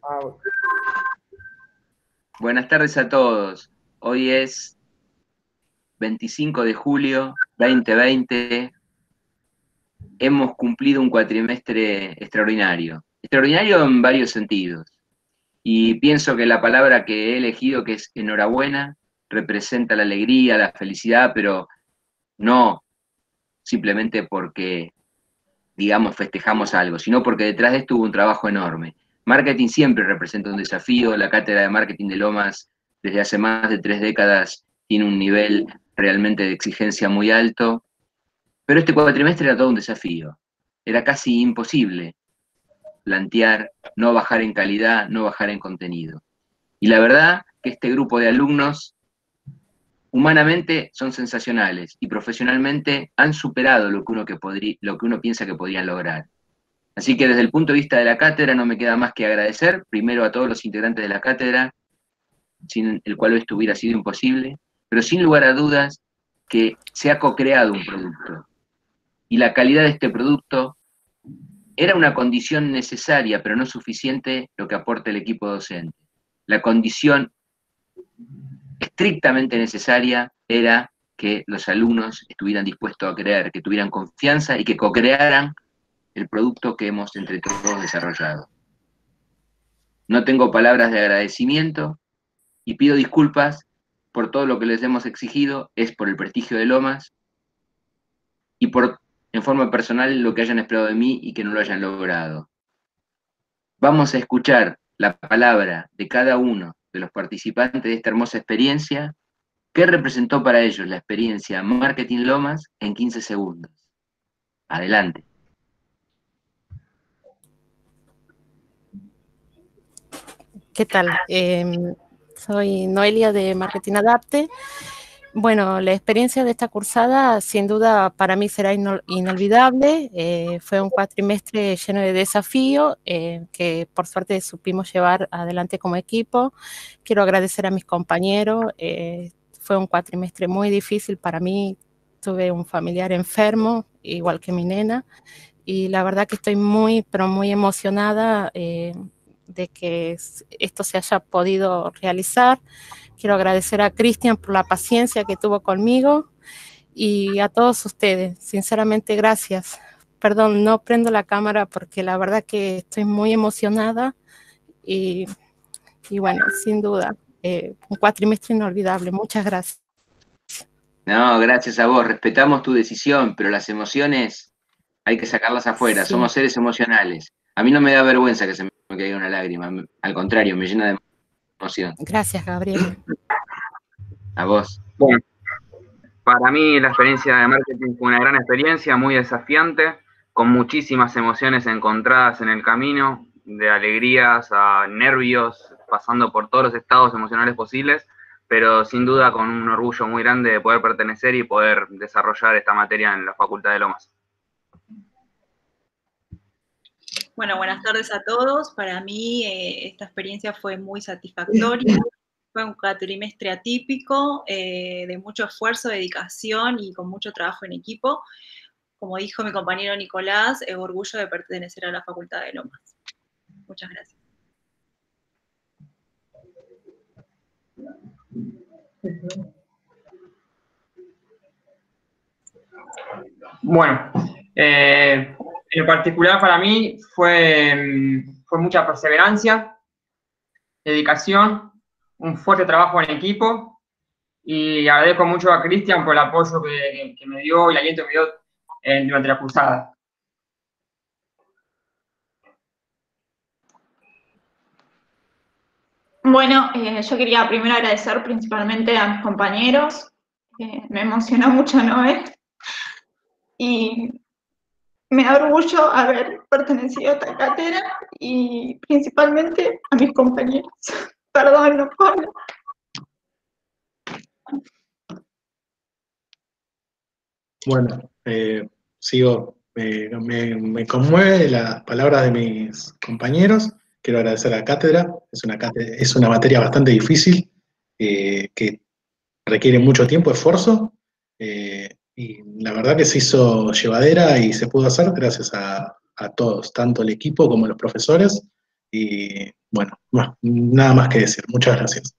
Buenas tardes a todos. Hoy es 25 de julio 2020. Hemos cumplido un cuatrimestre extraordinario. Extraordinario en varios sentidos. Y pienso que la palabra que he elegido, que es enhorabuena, representa la alegría, la felicidad, pero no simplemente porque, digamos, festejamos algo, sino porque detrás de esto hubo un trabajo enorme. Marketing siempre representa un desafío. La cátedra de marketing de Lomas, desde hace más de 3 décadas, tiene un nivel realmente de exigencia muy alto, pero este cuatrimestre era todo un desafío. Era casi imposible plantear no bajar en calidad, no bajar en contenido. Y la verdad que este grupo de alumnos humanamente son sensacionales y profesionalmente han superado lo que uno piensa que podrían lograr. Así que desde el punto de vista de la cátedra no me queda más que agradecer primero a todos los integrantes de la cátedra, sin el cual esto hubiera sido imposible, pero sin lugar a dudas que se ha co-creado un producto. Y la calidad de este producto era una condición necesaria, pero no suficiente lo que aporta el equipo docente. La condición estrictamente necesaria era que los alumnos estuvieran dispuestos a creer, que tuvieran confianza y que co-crearan el producto que hemos entre todos desarrollado. No tengo palabras de agradecimiento y pido disculpas por todo lo que les hemos exigido, es por el prestigio de Lomas y por, en forma personal, lo que hayan esperado de mí y que no lo hayan logrado. Vamos a escuchar la palabra de cada uno de los participantes de esta hermosa experiencia. ¿Qué representó para ellos la experiencia Marketing Lomas en 15 segundos? Adelante. ¿Qué tal? Soy Noelia de Marketing Adapte. Bueno, la experiencia de esta cursada sin duda para mí será inolvidable. Fue un cuatrimestre lleno de desafíos que por suerte supimos llevar adelante como equipo. Quiero agradecer a mis compañeros. Fue un cuatrimestre muy difícil para mí. Tuve un familiar enfermo, igual que mi nena, y la verdad que estoy muy, pero muy emocionada de que esto se haya podido realizar. Quiero agradecer a Cristian por la paciencia que tuvo conmigo y a todos ustedes. Sinceramente, gracias. Perdón, no prendo la cámara porque la verdad que estoy muy emocionada y bueno, sin duda, un cuatrimestre inolvidable. Muchas gracias. No, gracias a vos. Respetamos tu decisión, pero las emociones hay que sacarlas afuera. Sí. Somos seres emocionales. A mí no me da vergüenza que se me caiga una lágrima. Al contrario, me llena de emoción. Gracias, Gabriel. A vos. Bueno, para mí la experiencia de marketing fue una gran experiencia, muy desafiante, con muchísimas emociones encontradas en el camino, de alegrías a nervios, pasando por todos los estados emocionales posibles, pero sin duda con un orgullo muy grande de poder pertenecer y poder desarrollar esta materia en la Facultad de Lomas. Bueno, buenas tardes a todos. Para mí esta experiencia fue muy satisfactoria. Fue un cuatrimestre atípico, de mucho esfuerzo, dedicación y con mucho trabajo en equipo. Como dijo mi compañero Nicolás, orgullo de pertenecer a la Facultad de Lomas. Muchas gracias. Bueno, en particular para mí fue mucha perseverancia, dedicación, un fuerte trabajo en equipo y agradezco mucho a Cristian por el apoyo que me dio y el aliento que me dio durante la cursada. Bueno, yo quería primero agradecer principalmente a mis compañeros. Me emocionó mucho Noé. Y me da orgullo haber pertenecido a esta cátedra y principalmente a mis compañeros. Perdón, no puedo. Bueno, sigo. Me conmueve las palabras de mis compañeros. Quiero agradecer a la cátedra. Es una materia bastante difícil que requiere mucho tiempo, esfuerzo. Y la verdad que se hizo llevadera y se pudo hacer gracias a todos, tanto el equipo como los profesores. Y bueno, nada más que decir. Muchas gracias.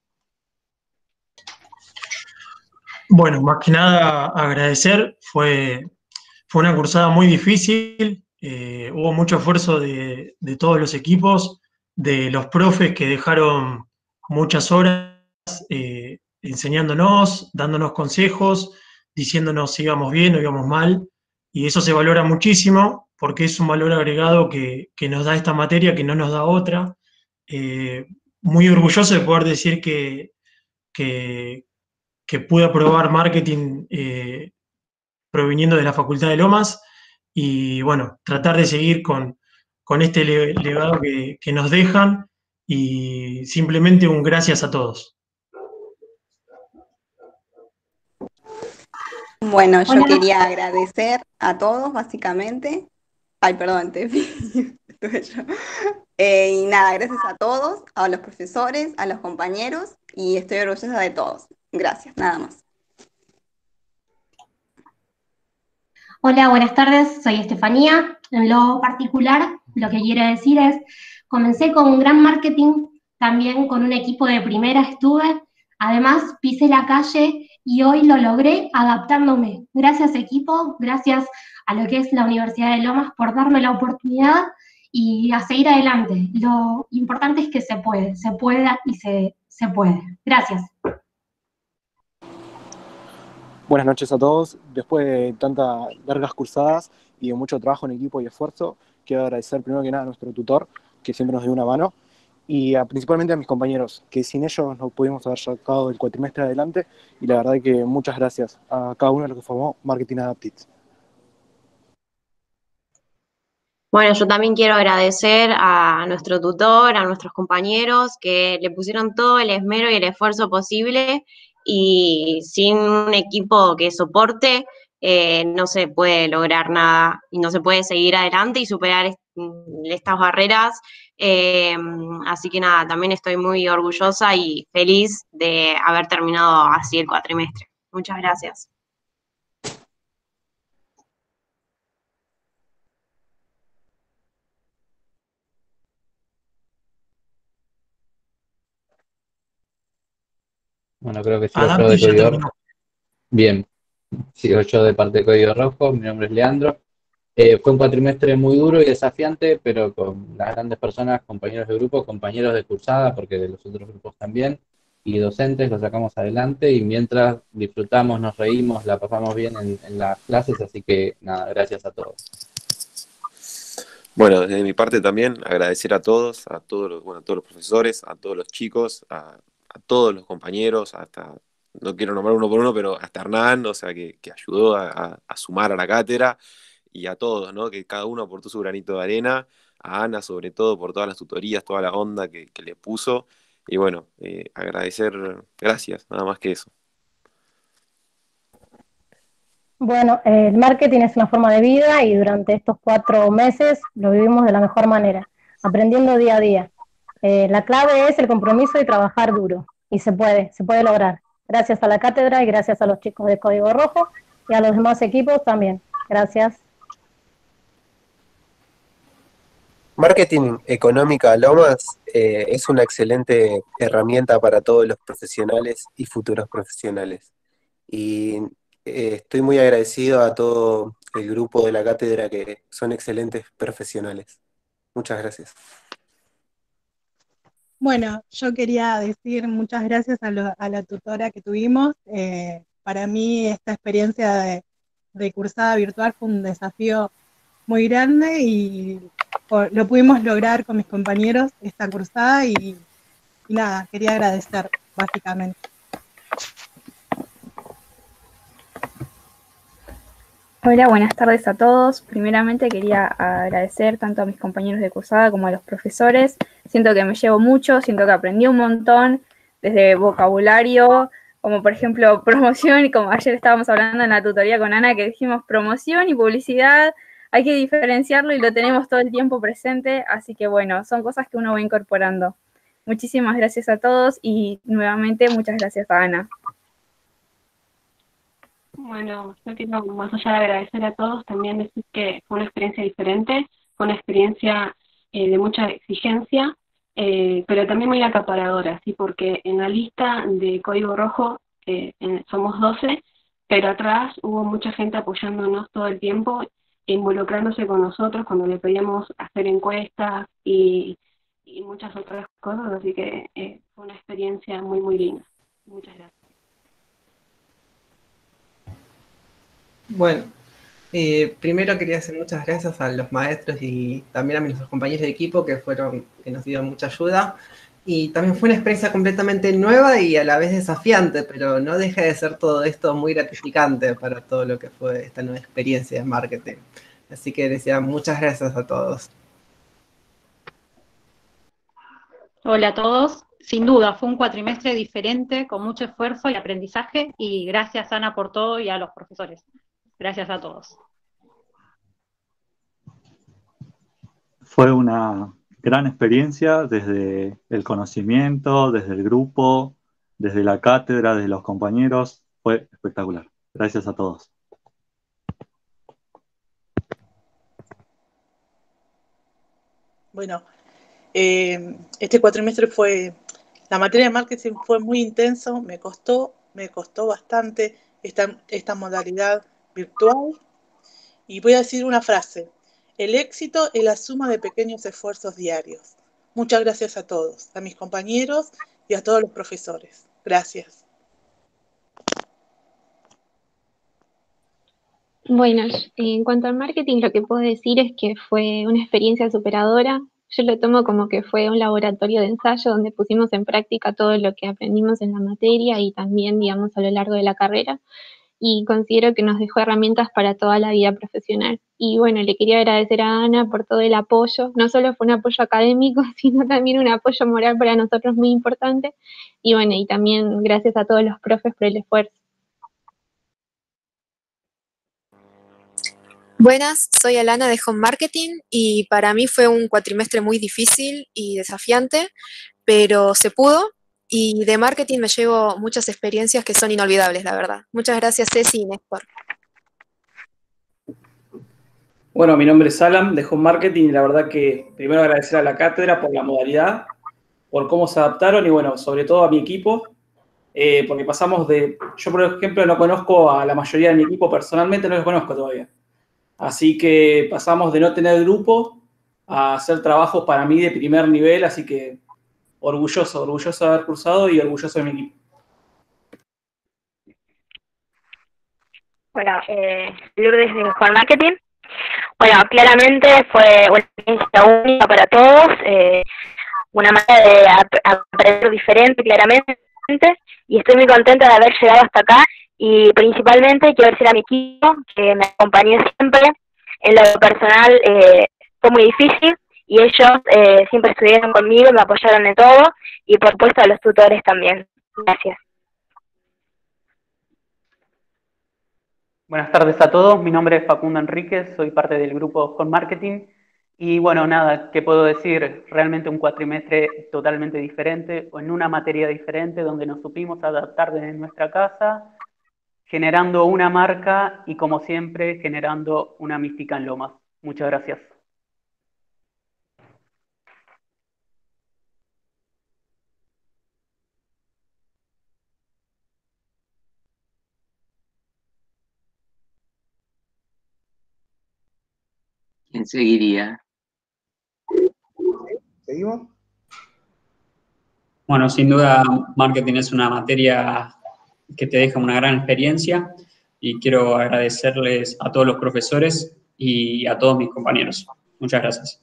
Bueno, más que nada agradecer, fue una cursada muy difícil, hubo mucho esfuerzo de todos los equipos, de los profes que dejaron muchas horas enseñándonos, dándonos consejos, diciéndonos si íbamos bien o íbamos mal, y eso se valora muchísimo porque es un valor agregado que nos da esta materia, que no nos da otra. Muy orgulloso de poder decir que, que pude aprobar marketing proviniendo de la Facultad de Lomas y bueno, tratar de seguir con este legado que nos dejan y simplemente un gracias a todos. Bueno, yo Hola. quería agradecer a todos, básicamente. Ay, perdón, Tefi. Estuve yo. Y nada, gracias a todos, a los profesores, a los compañeros, y estoy orgullosa de todos. Gracias, nada más. Hola, buenas tardes, soy Estefanía. En lo particular, lo que quiero decir es, comencé con un gran marketing, también con un equipo de primera estuve, además pisé la calle y hoy lo logré adaptándome. Gracias equipo, gracias a lo que es la Universidad de Lomas por darme la oportunidad y a seguir adelante. Lo importante es que se pueda y se puede. Gracias. Buenas noches a todos. Después de tantas largas cursadas y de mucho trabajo en equipo y esfuerzo, quiero agradecer primero que nada a nuestro tutor, que siempre nos dio una mano, y principalmente a mis compañeros, que sin ellos no pudimos haber sacado el cuatrimestre adelante, y la verdad que muchas gracias a cada uno de los que formó Marketing Adapted. Bueno, yo también quiero agradecer a nuestro tutor, a nuestros compañeros que le pusieron todo el esmero y el esfuerzo posible y sin un equipo que soporte no se puede lograr nada y no se puede seguir adelante y superar estas barreras. Así que nada, también estoy muy orgullosa y feliz de haber terminado así el cuatrimestre. Muchas gracias. Bueno, creo que sigo yo Adapti de ya Código terminó. Rojo. Bien, sigo yo de parte de Código Rojo, mi nombre es Leandro. Fue un cuatrimestre muy duro y desafiante, pero con las grandes personas, compañeros de grupo, compañeros de cursada, porque de los otros grupos también, y docentes, lo sacamos adelante y mientras disfrutamos, nos reímos, la pasamos bien en las clases, así que nada, gracias a todos. Bueno, desde mi parte también agradecer a todos bueno, a todos los profesores, a todos los chicos, a todos los compañeros, hasta, no quiero nombrar uno por uno, pero hasta Hernán, o sea, que ayudó a sumar a la cátedra, y a todos, ¿no? Que cada uno aportó su granito de arena, a Ana sobre todo por todas las tutorías, toda la onda que le puso, y bueno, agradecer, gracias, nada más que eso. Bueno, el marketing es una forma de vida y durante estos 4 meses lo vivimos de la mejor manera, aprendiendo día a día. La clave es el compromiso y trabajar duro, y se puede lograr. Gracias a la cátedra y gracias a los chicos de Código Rojo y a los demás equipos también. Gracias. Marketing Económica Lomas es una excelente herramienta para todos los profesionales y futuros profesionales. Y estoy muy agradecido a todo el grupo de la cátedra que son excelentes profesionales. Muchas gracias. Bueno, yo quería decir muchas gracias a la tutora que tuvimos. Para mí esta experiencia de cursada virtual fue un desafío muy grande y lo pudimos lograr con mis compañeros esta cursada y nada, quería agradecer básicamente. Hola, buenas tardes a todos. Primeramente quería agradecer tanto a mis compañeros de cursada como a los profesores. Siento que me llevo mucho, siento que aprendí un montón, desde vocabulario, como por ejemplo promoción, y como ayer estábamos hablando en la tutoría con Ana, que dijimos promoción y publicidad, hay que diferenciarlo y lo tenemos todo el tiempo presente, así que bueno, son cosas que uno va incorporando. Muchísimas gracias a todos y nuevamente muchas gracias a Ana. Bueno, yo quiero, más allá de agradecer a todos, también decir que fue una experiencia diferente, fue una experiencia de mucha exigencia, pero también muy acaparadora, ¿sí? Porque en la lista de Código Rojo somos 12, pero atrás hubo mucha gente apoyándonos todo el tiempo, involucrándose con nosotros cuando le pedíamos hacer encuestas y muchas otras cosas, así que fue una experiencia muy, muy linda. Muchas gracias. Bueno, primero quería hacer muchas gracias a los maestros y también a mis compañeros de equipo que nos dieron mucha ayuda. Y también fue una experiencia completamente nueva y a la vez desafiante, pero no deja de ser todo esto muy gratificante para todo lo que fue esta nueva experiencia de marketing. Así que decía muchas gracias a todos. Hola a todos. Sin duda, fue un cuatrimestre diferente, con mucho esfuerzo y aprendizaje, y gracias Ana por todo y a los profesores. Gracias a todos. Fue una gran experiencia desde el conocimiento, desde el grupo, desde la cátedra, desde los compañeros. Fue espectacular. Gracias a todos. Bueno, este cuatrimestre la materia de marketing fue muy intenso, me costó bastante esta modalidad virtual. Y voy a decir una frase: el éxito es la suma de pequeños esfuerzos diarios. Muchas gracias a todos, a mis compañeros y a todos los profesores. Gracias. Bueno, en cuanto al marketing, lo que puedo decir es que fue una experiencia superadora. Yo lo tomo como que fue un laboratorio de ensayo donde pusimos en práctica todo lo que aprendimos en la materia y también, digamos, a lo largo de la carrera. Y considero que nos dejó herramientas para toda la vida profesional. Y bueno, le quería agradecer a Ana por todo el apoyo. No solo fue un apoyo académico, sino también un apoyo moral para nosotros muy importante. Y bueno, y también gracias a todos los profes por el esfuerzo. Buenas, soy Alana de Home Marketing y para mí fue un cuatrimestre muy difícil y desafiante, pero se pudo y de marketing me llevo muchas experiencias que son inolvidables, la verdad. Muchas gracias, Ceci y Néstor. Bueno, mi nombre es Alan de Home Marketing y la verdad que primero agradecer a la cátedra por la modalidad, por cómo se adaptaron y bueno, sobre todo a mi equipo, porque pasamos yo por ejemplo no conozco a la mayoría de mi equipo personalmente, no los conozco todavía. Así que pasamos de no tener grupo a hacer trabajos para mí de primer nivel, así que orgulloso de haber cursado y orgulloso de mi equipo. Bueno, Lourdes de Home Marketing. Bueno, claramente fue una experiencia única para todos, una manera de aprender diferente claramente, y estoy muy contenta de haber llegado hasta acá. Y principalmente quiero agradecer a mi equipo que me acompañó siempre. En lo personal fue muy difícil y ellos siempre estuvieron conmigo, me apoyaron en todo y por supuesto a los tutores también. Gracias. Buenas tardes a todos, mi nombre es Facundo Enríquez, soy parte del grupo Home Marketing y bueno, nada, ¿qué puedo decir? Realmente un cuatrimestre totalmente diferente, o en una materia diferente donde nos supimos adaptar desde nuestra casa, generando una marca y, como siempre, generando una mística en Lomas. Muchas gracias. ¿Quién seguiría? ¿Seguimos? Bueno, sin duda, marketing es una materia que te deja una gran experiencia y quiero agradecerles a todos los profesores y a todos mis compañeros. Muchas gracias.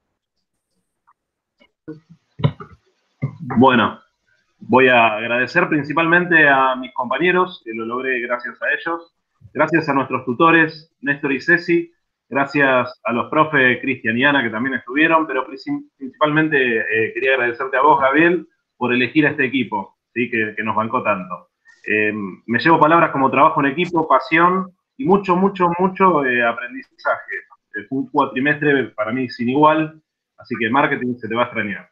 Bueno, voy a agradecer principalmente a mis compañeros, que lo logré gracias a ellos, gracias a nuestros tutores, Néstor y Ceci, gracias a los profes Cristian y Ana, que también estuvieron, pero principalmente quería agradecerte a vos, Gabriel, por elegir a este equipo, ¿sí? que nos bancó tanto. Me llevo palabras como trabajo en equipo, pasión y mucho aprendizaje. Fue un cuatrimestre para mí sin igual, así que marketing se te va a extrañar.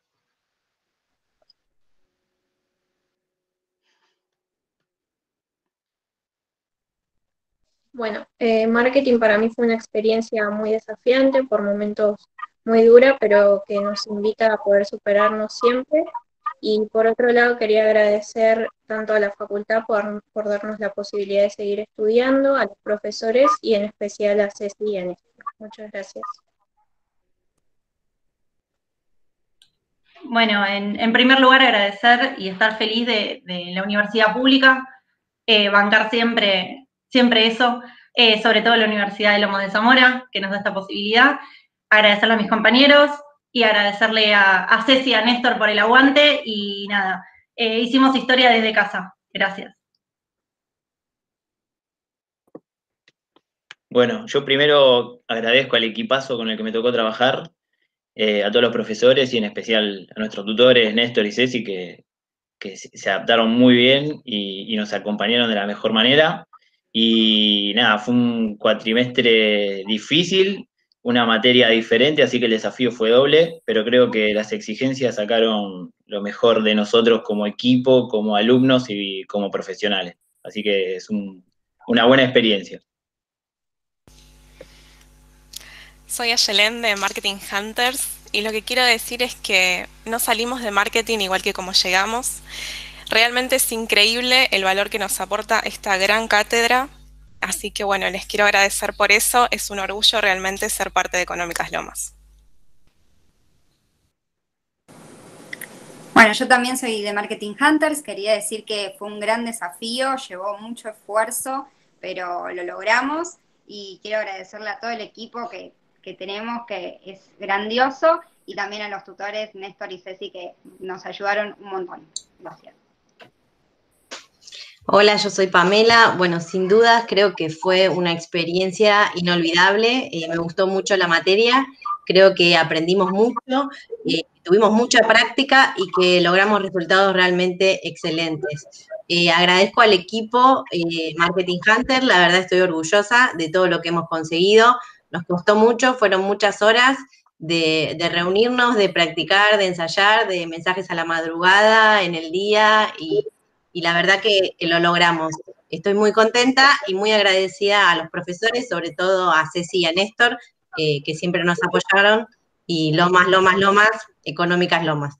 Bueno, marketing para mí fue una experiencia muy desafiante, por momentos muy dura, pero que nos invita a poder superarnos siempre. Y por otro lado, quería agradecer tanto a la facultad por darnos la posibilidad de seguir estudiando, a los profesores y en especial a Ceci y a Néstor. Muchas gracias. Bueno, en primer lugar agradecer y estar feliz de la universidad pública, bancar siempre eso, sobre todo la Universidad de Lomas de Zamora, que nos da esta posibilidad, agradecerle a mis compañeros y agradecerle a Ceci y a Néstor por el aguante, y nada, hicimos historia desde casa. Gracias. Bueno, yo primero agradezco al equipazo con el que me tocó trabajar, a todos los profesores y en especial a nuestros tutores, Néstor y Ceci, que se adaptaron muy bien y nos acompañaron de la mejor manera. Y nada, fue un cuatrimestre difícil, una materia diferente, así que el desafío fue doble, pero creo que las exigencias sacaron lo mejor de nosotros como equipo, como alumnos y como profesionales. Así que es una buena experiencia. Soy Ayelen de Marketing Hunters y lo que quiero decir es que no salimos de marketing igual que como llegamos. Realmente es increíble el valor que nos aporta esta gran cátedra, así que bueno, les quiero agradecer por eso. Es un orgullo realmente ser parte de Económicas Lomas. Bueno, yo también soy de Marketing Hunters. Quería decir que fue un gran desafío, llevó mucho esfuerzo, pero lo logramos, y quiero agradecerle a todo el equipo que tenemos, que es grandioso, y también a los tutores Néstor y Ceci, que nos ayudaron un montón. Gracias. Hola, yo soy Pamela. Bueno, sin dudas creo que fue una experiencia inolvidable. Me gustó mucho la materia, creo que aprendimos mucho, tuvimos mucha práctica y que logramos resultados realmente excelentes. Agradezco al equipo Marketing Hunter, la verdad estoy orgullosa de todo lo que hemos conseguido. Nos costó mucho, fueron muchas horas de reunirnos, de practicar, de ensayar, de mensajes a la madrugada, en el día, y la verdad que lo logramos. Estoy muy contenta y muy agradecida a los profesores, sobre todo a Ceci y a Néstor, que siempre nos apoyaron, y Lomas, Económicas Lomas.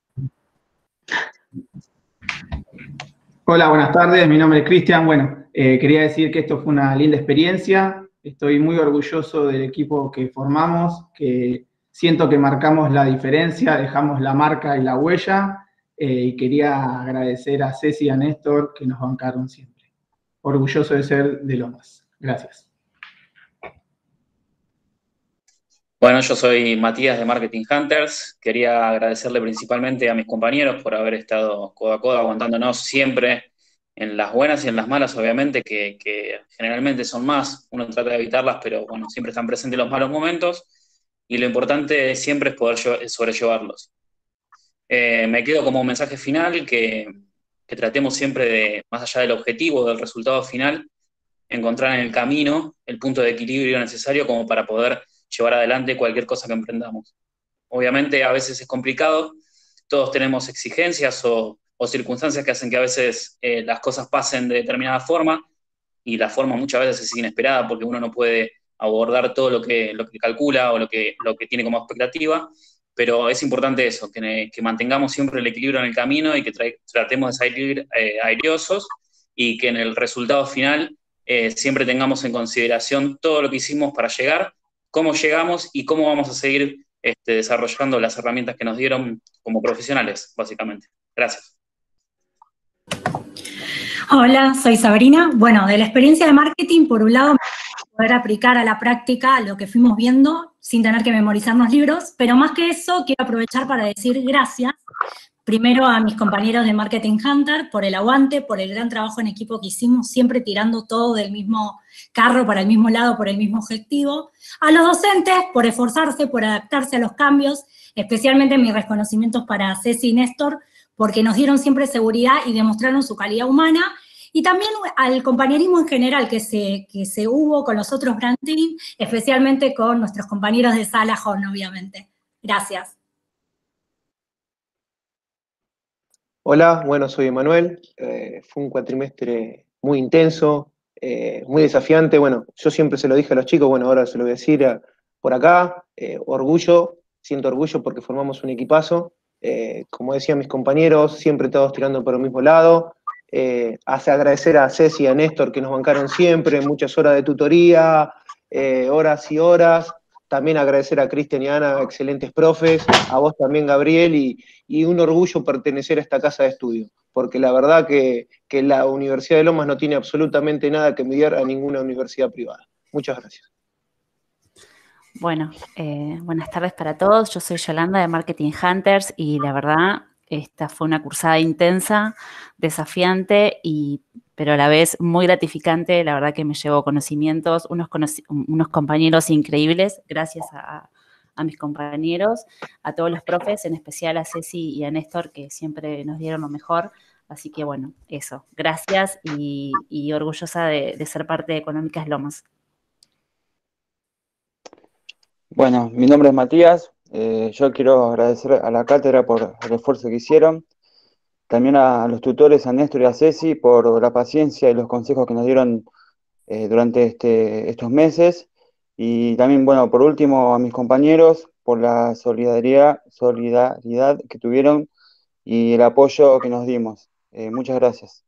Hola, buenas tardes, mi nombre es Cristian. Bueno, quería decir que esto fue una linda experiencia. Estoy muy orgulloso del equipo que formamos, que siento que marcamos la diferencia, dejamos la marca y la huella, y quería agradecer a Ceci y a Néstor que nos bancaron siempre. Orgulloso de ser de Lomas. Gracias. Bueno, yo soy Matías de Marketing Hunters. Quería agradecerle principalmente a mis compañeros por haber estado codo a codo aguantándonos siempre, en las buenas y en las malas, obviamente, que generalmente son más. Uno trata de evitarlas, pero bueno, siempre están presentes los malos momentos, y lo importante siempre es poder sobrellevarlos. Me quedo como un mensaje final que tratemos siempre de, más allá del objetivo, del resultado final, encontrar en el camino el punto de equilibrio necesario como para poder llevar adelante cualquier cosa que emprendamos. Obviamente a veces es complicado, todos tenemos exigencias o circunstancias que hacen que a veces las cosas pasen de determinada forma, y la forma muchas veces es inesperada porque uno no puede abordar todo lo que calcula o lo que tiene como expectativa, pero es importante eso, que mantengamos siempre el equilibrio en el camino y que tratemos de salir airiosos, y que en el resultado final siempre tengamos en consideración todo lo que hicimos para llegar, cómo llegamos y cómo vamos a seguir desarrollando las herramientas que nos dieron como profesionales, básicamente. Gracias. Hola, soy Sabrina. Bueno, de la experiencia de marketing, por un lado, poder aplicar a la práctica lo que fuimos viendo sin tener que memorizarnos libros, pero más que eso, quiero aprovechar para decir gracias, primero a mis compañeros de Marketing Hunter por el aguante, por el gran trabajo en equipo que hicimos, siempre tirando todo del mismo carro para el mismo lado, por el mismo objetivo. A los docentes por esforzarse, por adaptarse a los cambios, especialmente mis reconocimientos para Ceci y Néstor, porque nos dieron siempre seguridad y demostraron su calidad humana, y también al compañerismo en general que se hubo con los otros brand team, especialmente con nuestros compañeros de sala JON, obviamente. Gracias. Hola, bueno, soy Emanuel. Fue un cuatrimestre muy intenso, muy desafiante. Bueno, yo siempre se lo dije a los chicos, bueno, ahora se lo voy a decir por acá. Orgullo siento orgullo porque formamos un equipazo. Como decían mis compañeros, siempre todos tirando por el mismo lado. Hace agradecer a Ceci y a Néstor que nos bancaron siempre, muchas horas de tutoría, horas y horas. También agradecer a Cristian y Ana, excelentes profes, a vos también, Gabriel, y un orgullo pertenecer a esta casa de estudio, porque la verdad que la Universidad de Lomas no tiene absolutamente nada que envidiar a ninguna universidad privada. Muchas gracias. Bueno, buenas tardes para todos. Yo soy Yolanda de Marketing Hunters y la verdad, esta fue una cursada intensa, desafiante, pero a la vez muy gratificante. La verdad que me llevó conocimientos, unos compañeros increíbles, gracias a mis compañeros, a todos los profes, en especial a Ceci y a Néstor, que siempre nos dieron lo mejor. Así que bueno, eso. Gracias y orgullosa de ser parte de Económicas Lomas. Bueno, mi nombre es Matías. Yo quiero agradecer a la cátedra por el esfuerzo que hicieron. También a los tutores, a Néstor y a Ceci, por la paciencia y los consejos que nos dieron durante estos meses. Y también, bueno, por último, a mis compañeros, por la solidaridad que tuvieron y el apoyo que nos dimos. Muchas gracias.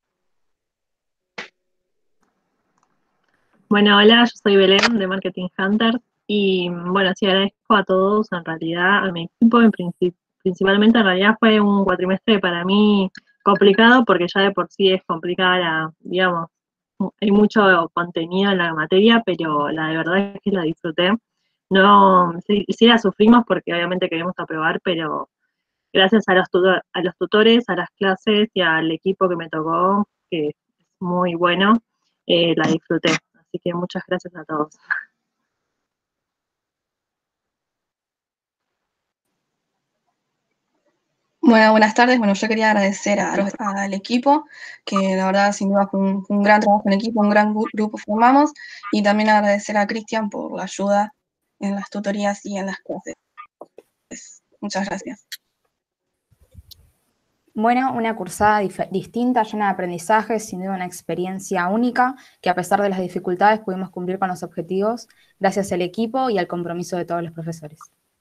Bueno, hola, yo soy Belén de Marketing Hunters y bueno, sí agradezco a todos, en realidad, a mi equipo, principalmente en realidad fue un cuatrimestre para mí complicado porque ya de por sí es complicada, digamos, hay mucho contenido en la materia, pero la de verdad es que la disfruté. No, sí la sufrimos porque obviamente queremos aprobar, pero gracias a los tutores, a las clases y al equipo que me tocó, que es muy bueno, la disfruté. Así que muchas gracias a todos. Bueno, buenas tardes. Bueno, yo quería agradecer al equipo, que la verdad sin duda fue un gran trabajo en equipo, un gran grupo formamos, y también agradecer a Cristian por la ayuda en las tutorías y en las clases. Muchas gracias. Bueno, una cursada distinta, llena de aprendizajes, sin duda una experiencia única, que a pesar de las dificultades pudimos cumplir con los objetivos gracias al equipo y al compromiso de todos los profesores.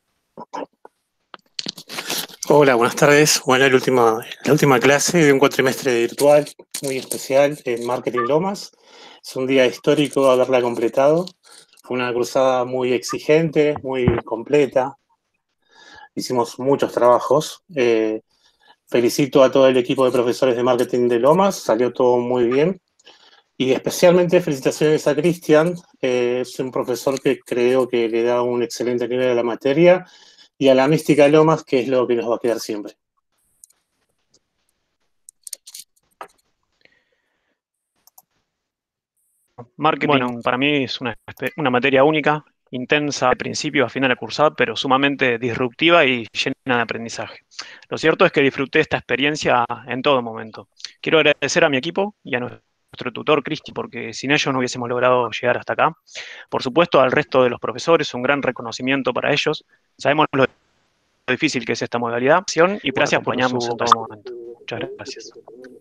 Hola, buenas tardes. Bueno, la última clase de un cuatrimestre virtual muy especial en Marketing Lomas. Es un día histórico haberla completado. Fue una cursada muy exigente, muy completa. Hicimos muchos trabajos. Felicito a todo el equipo de profesores de Marketing de Lomas, salió todo muy bien. Y especialmente felicitaciones a Cristian, es un profesor que creo que le da un excelente nivel a la materia y a la mística de Lomas, que es lo que nos va a quedar siempre. Marketing para mí es una materia única, intensa de principio a final de cursada, pero sumamente disruptiva y llena de aprendizaje. Lo cierto es que disfruté esta experiencia en todo momento. Quiero agradecer a mi equipo y a nuestro tutor, Cristi, porque sin ellos no hubiésemos logrado llegar hasta acá. Por supuesto, al resto de los profesores, un gran reconocimiento para ellos. Sabemos lo difícil que es esta modalidad y gracias por acompañarnos en todo momento. Muchas gracias.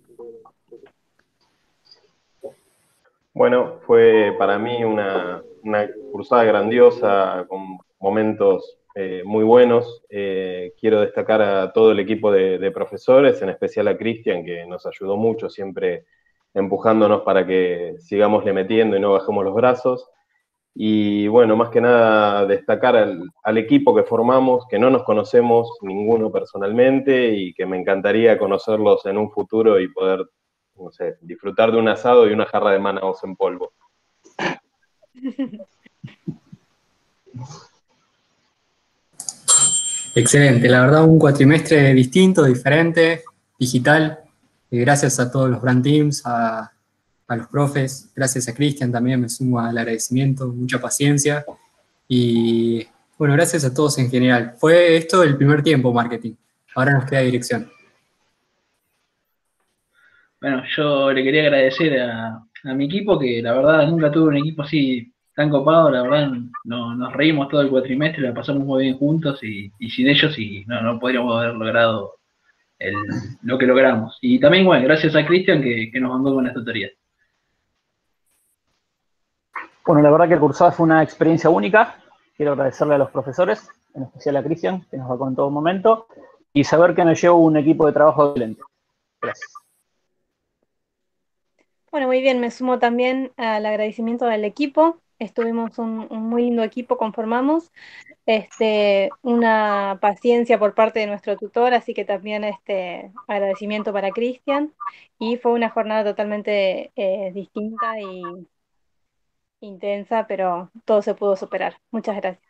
Bueno, fue para mí una cursada grandiosa, con momentos muy buenos. Quiero destacar a todo el equipo de profesores, en especial a Cristian, que nos ayudó mucho, siempre empujándonos para que sigamos le metiendo y no bajemos los brazos. Y bueno, más que nada destacar al equipo que formamos, que no nos conocemos ninguno personalmente y que me encantaría conocerlos en un futuro y poder, no sé, disfrutar de un asado y una jarra de Manaos en polvo. Excelente, la verdad un cuatrimestre distinto, diferente, digital. Gracias a todos los brand teams, a los profes, gracias a Cristian también, me sumo al agradecimiento, mucha paciencia. Y bueno, gracias a todos en general. Fue esto el primer tiempo marketing, ahora nos queda dirección. Bueno, yo le quería agradecer a mi equipo, que la verdad nunca tuve un equipo así tan copado, la verdad nos reímos todo el cuatrimestre, la pasamos muy bien juntos y sin ellos no podríamos haber logrado lo que logramos. Y también, bueno, gracias a Cristian que nos mandó con las tutorías. Bueno, la verdad que el cursado fue una experiencia única. quiero agradecerle a los profesores, en especial a Cristian, que nos va con todo momento, y saber que me llevo un equipo de trabajo excelente. Gracias. Bueno, muy bien, me sumo también al agradecimiento del equipo. Estuvimos un muy lindo equipo, conformamos. Una paciencia por parte de nuestro tutor, así que también agradecimiento para Cristian. Y fue una jornada totalmente distinta y intensa, pero todo se pudo superar. Muchas gracias.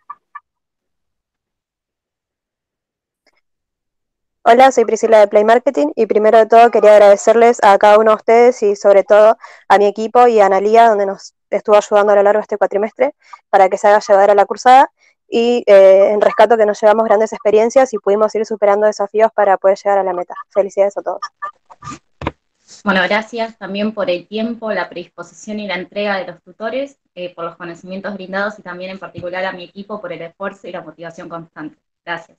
Hola, soy Priscila de Play Marketing y primero de todo quería agradecerles a cada uno de ustedes y sobre todo a mi equipo y a Analía, donde nos estuvo ayudando a lo largo de este cuatrimestre para que se haga llevadera la cursada, y en rescato que nos llevamos grandes experiencias y pudimos ir superando desafíos para poder llegar a la meta. Felicidades a todos. Bueno, gracias también por el tiempo, la predisposición y la entrega de los tutores, por los conocimientos brindados y también en particular a mi equipo por el esfuerzo y la motivación constante. Gracias.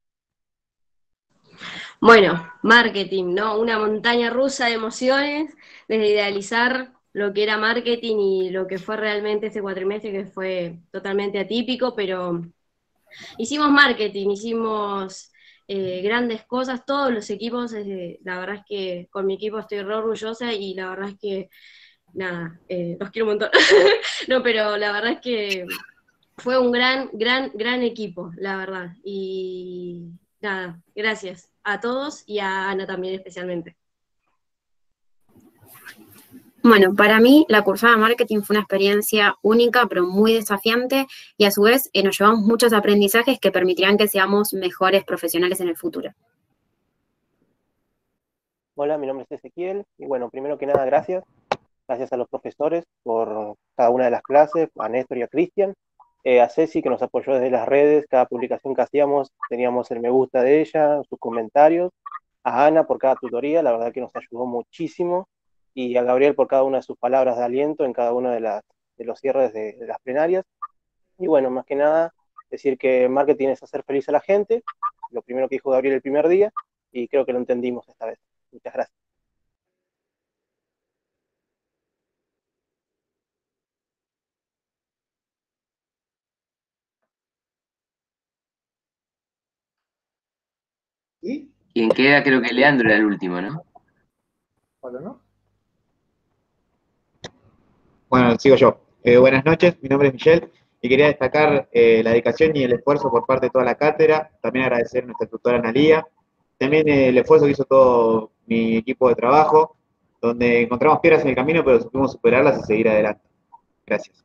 Bueno, marketing, ¿no? Una montaña rusa de emociones, desde idealizar lo que era marketing y lo que fue realmente este cuatrimestre, que fue totalmente atípico, pero hicimos marketing, hicimos grandes cosas, todos los equipos, la verdad es que con mi equipo estoy re orgullosa y la verdad es que, nada, los quiero un montón. No, pero la verdad es que fue un gran equipo, la verdad, y nada, gracias a todos y a Ana también especialmente. Bueno, para mí la cursada de marketing fue una experiencia única, pero muy desafiante, y a su vez nos llevamos muchos aprendizajes que permitirán que seamos mejores profesionales en el futuro. Hola, mi nombre es Ezequiel, y bueno, primero que nada, gracias a los profesores por cada una de las clases, a Néstor y a Cristian, a Ceci, que nos apoyó desde las redes, cada publicación que hacíamos teníamos el me gusta de ella, sus comentarios, a Ana por cada tutoría, la verdad que nos ayudó muchísimo, y a Gabriel por cada una de sus palabras de aliento en cada uno de los cierres de las plenarias. Y bueno, más que nada, decir que marketing es hacer feliz a la gente, lo primero que dijo Gabriel el primer día, y creo que lo entendimos esta vez. Muchas gracias. ¿Y? Quien queda, creo que Leandro era el último, ¿no? Hola, ¿no? Bueno, sigo yo. Buenas noches, mi nombre es Michelle y quería destacar la dedicación y el esfuerzo por parte de toda la cátedra, también agradecer a nuestra tutora Analía, también el esfuerzo que hizo todo mi equipo de trabajo, donde encontramos piedras en el camino, pero supimos superarlas y seguir adelante. Gracias.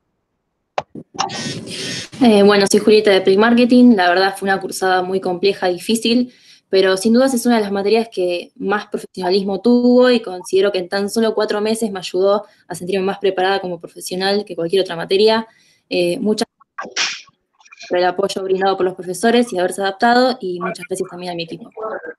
Bueno, soy Julieta de Play Marketing. La verdad fue una cursada muy compleja, difícil, pero sin dudas es una de las materias que más profesionalismo tuvo y considero que en tan solo 4 meses me ayudó a sentirme más preparada como profesional que cualquier otra materia. Muchas gracias por el apoyo brindado por los profesores y haberse adaptado, y muchas gracias también a mi equipo.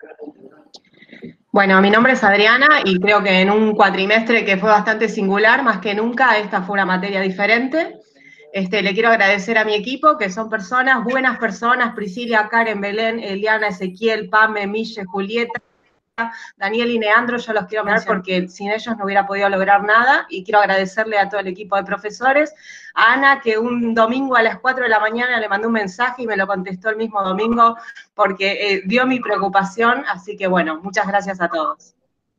Bueno, mi nombre es Adriana y creo que en un cuatrimestre que fue bastante singular, más que nunca, esta fue una materia diferente. Le quiero agradecer a mi equipo, que son personas, buenas personas, Priscila, Karen, Belén, Eliana, Ezequiel, Pame, Mille, Julieta, Daniel y Leandro. Yo los quiero mencionar porque sin ellos no hubiera podido lograr nada, y quiero agradecerle a todo el equipo de profesores, a Ana, que un domingo a las 4 de la mañana le mandó un mensaje y me lo contestó el mismo domingo porque vio mi preocupación, así que bueno, muchas gracias a todos.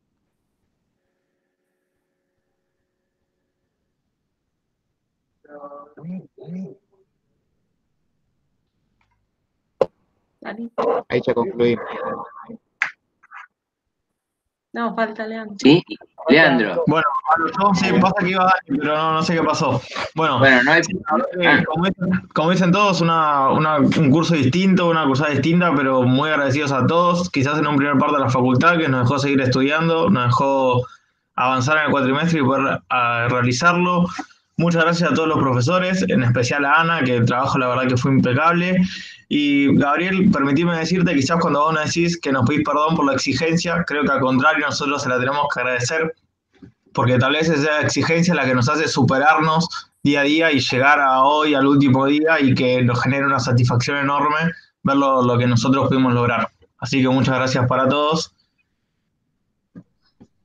Ahí ya concluimos. No, falta Leandro. Sí, Leandro. Bueno, yo sí, pasa que iba Dani, pero no sé qué pasó. Bueno, no hay... como dicen todos, un curso distinto, una cursada distinta, pero muy agradecidos a todos. Quizás en un primer parte de la facultad que nos dejó seguir estudiando, nos dejó avanzar en el cuatrimestre y poder realizarlo. Muchas gracias a todos los profesores, en especial a Ana, que el trabajo la verdad que fue impecable. Y Gabriel, permitime decirte, quizás cuando vos nos decís que nos pedís perdón por la exigencia, creo que al contrario nosotros se la tenemos que agradecer, porque tal vez es esa exigencia la que nos hace superarnos día a día y llegar a hoy, al último día, y que nos genera una satisfacción enorme ver lo que nosotros pudimos lograr. Así que muchas gracias para todos.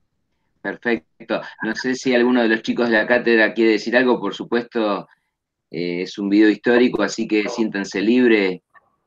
Perfecto. No sé si alguno de los chicos de la cátedra quiere decir algo, por supuesto, es un video histórico, así que siéntanse libres.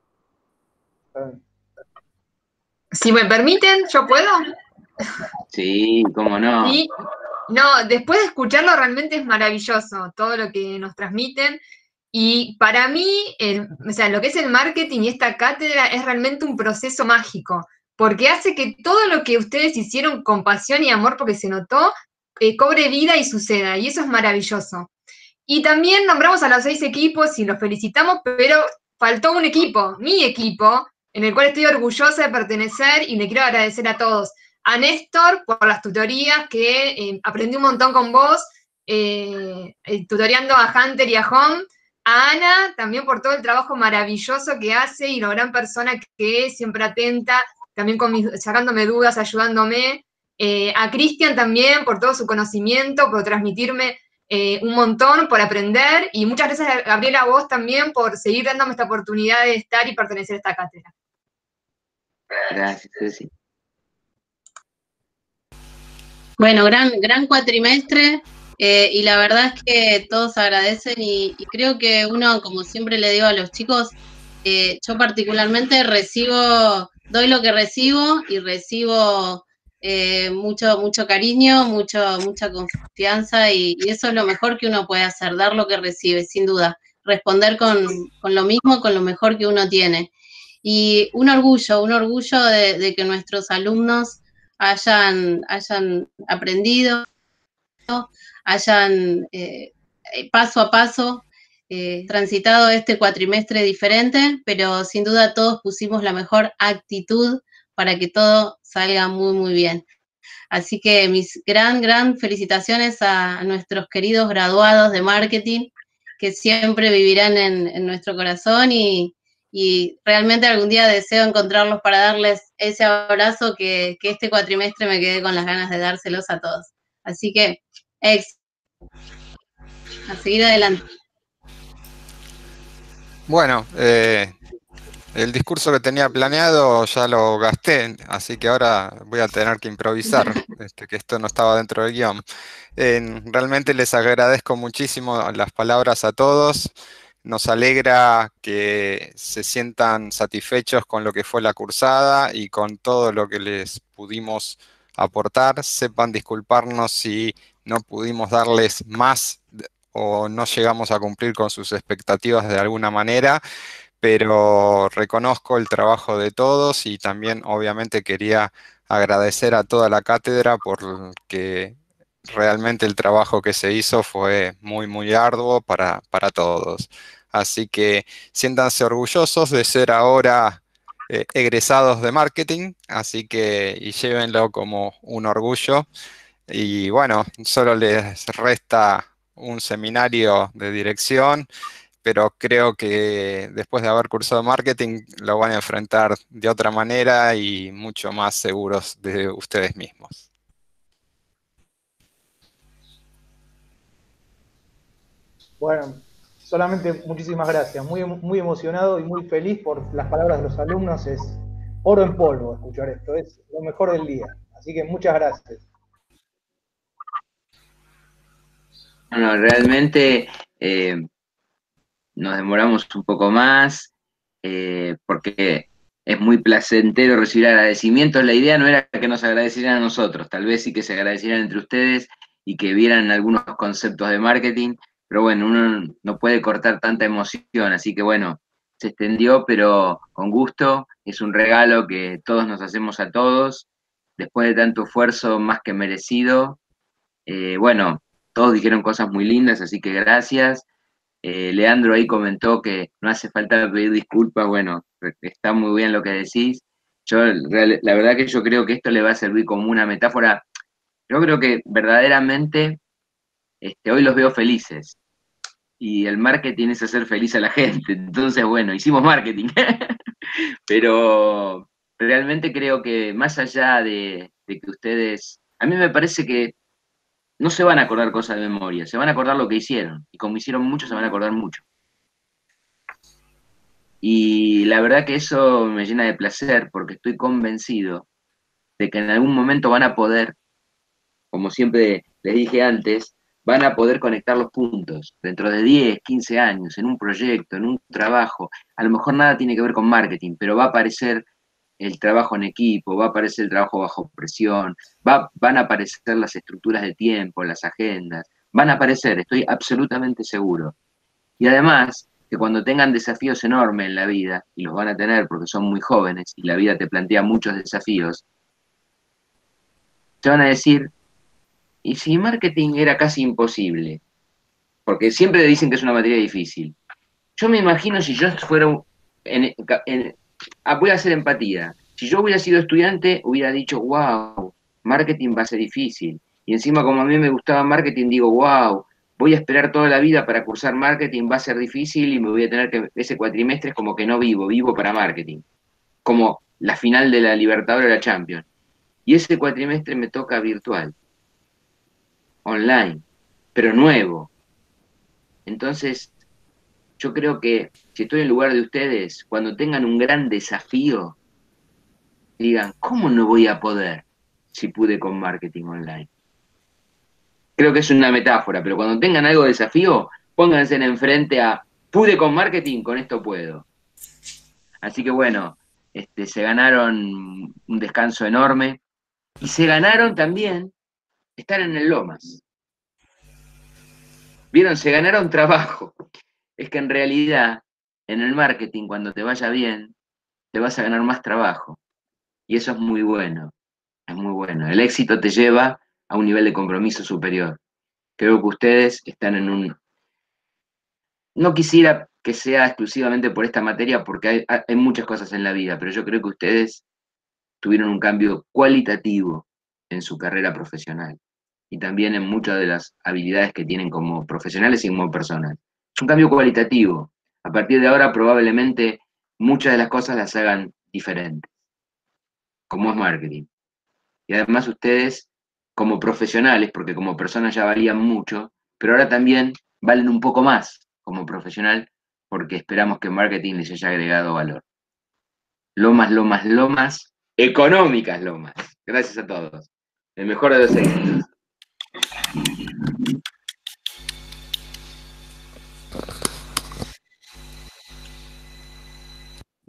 Si me permiten, ¿yo puedo? Sí, cómo no. Sí. No, después de escucharlo realmente es maravilloso todo lo que nos transmiten. Y para mí, o sea, lo que es el marketing y esta cátedra es realmente un proceso mágico, porque hace que todo lo que ustedes hicieron con pasión y amor, porque se notó, cobre vida y suceda, y eso es maravilloso. Y también nombramos a los 6 equipos y los felicitamos, pero faltó un equipo, mi equipo, en el cual estoy orgullosa de pertenecer y le quiero agradecer a todos. A Néstor por las tutorías, que aprendí un montón con vos, tutoreando a Hunter y a Home. A Ana también por todo el trabajo maravilloso que hace y lo gran persona que es, siempre atenta, también sacándome dudas, ayudándome. A Cristian también por todo su conocimiento, por transmitirme un montón, por aprender. Y muchas gracias, Gabriela, a vos también por seguir dándome esta oportunidad de estar y pertenecer a esta cátedra. Gracias, Ceci. Bueno, gran cuatrimestre, y la verdad es que todos agradecen y creo que uno, como siempre le digo a los chicos, yo particularmente doy lo que recibo y recibo mucho cariño, mucha confianza y eso es lo mejor que uno puede hacer, dar lo que recibe, sin duda, responder con lo mismo, con lo mejor que uno tiene. Y un orgullo de que nuestros alumnos hayan aprendido, hayan paso a paso transitado este cuatrimestre diferente, pero sin duda todos pusimos la mejor actitud para que todo salga muy bien. Así que mis gran felicitaciones a nuestros queridos graduados de marketing, que siempre vivirán en nuestro corazón y realmente algún día deseo encontrarlos para darles ese abrazo que este cuatrimestre me quedé con las ganas de dárselos a todos. Así que, a seguir adelante. Bueno, el discurso que tenía planeado ya lo gasté, así que ahora voy a tener que improvisar, que esto no estaba dentro del guión. Realmente les agradezco muchísimo las palabras a todos. Nos alegra que se sientan satisfechos con lo que fue la cursada y con todo lo que les pudimos aportar. Sepan disculparnos si no pudimos darles más o no llegamos a cumplir con sus expectativas de alguna manera, pero reconozco el trabajo de todos y también obviamente quería agradecer a toda la cátedra porque realmente el trabajo que se hizo fue muy arduo para todos. Así que siéntanse orgullosos de ser ahora egresados de marketing, así que y llévenlo como un orgullo. Y bueno, solo les resta un seminario de dirección, pero creo que después de haber cursado marketing lo van a enfrentar de otra manera y mucho más seguros de ustedes mismos. Bueno, solamente muchísimas gracias. Muy emocionado y muy feliz por las palabras de los alumnos. Es oro en polvo escuchar esto. Es lo mejor del día. Así que muchas gracias. Bueno, realmente nos demoramos un poco más porque es muy placentero recibir agradecimientos. La idea no era que nos agradecieran a nosotros, tal vez sí que se agradecieran entre ustedes y que vieran algunos conceptos de marketing, pero bueno, uno no puede cortar tanta emoción, así que bueno, se extendió, pero con gusto. Es un regalo que todos nos hacemos a todos, después de tanto esfuerzo más que merecido. Bueno, todos dijeron cosas muy lindas, así que gracias. Leandro ahí comentó que no hace falta pedir disculpas. Bueno, está muy bien lo que decís. La verdad que yo creo que esto le va a servir como una metáfora. Yo creo que verdaderamente hoy los veo felices. Y el marketing es hacer feliz a la gente. Entonces, bueno, hicimos marketing. Pero realmente creo que más allá de que ustedes... A mí me parece que no se van a acordar cosas de memoria, se van a acordar lo que hicieron. Y como hicieron mucho, se van a acordar mucho. Y la verdad que eso me llena de placer porque estoy convencido de que en algún momento van a poder, como siempre les dije antes, van a poder conectar los puntos. Dentro de 10, 15 años, en un proyecto, en un trabajo, a lo mejor nada tiene que ver con marketing, pero va a aparecer el trabajo en equipo, va a aparecer el trabajo bajo presión, van a aparecer las estructuras de tiempo, las agendas, van a aparecer, estoy absolutamente seguro. Y además, que cuando tengan desafíos enormes en la vida, y los van a tener porque son muy jóvenes, y la vida te plantea muchos desafíos, te van a decir, ¿y si marketing era casi imposible? Porque siempre dicen que es una materia difícil. Yo me imagino si yo fuera, voy a hacer empatía, si yo hubiera sido estudiante, hubiera dicho, wow, marketing va a ser difícil. Y encima como a mí me gustaba marketing, digo, wow, voy a esperar toda la vida para cursar marketing, va a ser difícil y me voy a tener que, ese cuatrimestre es como que no vivo para marketing. Como la final de la Libertadores o la Champions. Y ese cuatrimestre me toca virtual, online, pero nuevo. Entonces, yo creo que si estoy en lugar de ustedes, cuando tengan un gran desafío, digan, ¿cómo no voy a poder si pude con marketing online? Creo que es una metáfora, pero cuando tengan algo de desafío, pónganse enfrente a, pude con marketing, con esto puedo. Así que bueno, se ganaron un descanso enorme y se ganaron también estar en el Lomas. ¿Vieron? Se ganaron trabajo. Es que en realidad, en el marketing, cuando te vaya bien, te vas a ganar más trabajo. Y eso es muy bueno. Es muy bueno. El éxito te lleva a un nivel de compromiso superior. Creo que ustedes están en un... No quisiera que sea exclusivamente por esta materia, porque hay muchas cosas en la vida, pero yo creo que ustedes tuvieron un cambio cualitativo en su carrera profesional y también en muchas de las habilidades que tienen como profesionales y como personas. Es un cambio cualitativo. A partir de ahora probablemente muchas de las cosas las hagan diferentes, como es marketing. Y además ustedes, como profesionales, porque como personas ya valían mucho, pero ahora también valen un poco más como profesional, porque esperamos que marketing les haya agregado valor. Lomas, lomas, lomas, económicas lomas. Gracias a todos. El mejor de los éxitos.